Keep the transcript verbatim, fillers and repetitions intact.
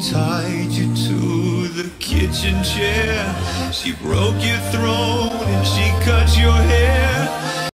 tied you to the kitchen chair. She broke your throat and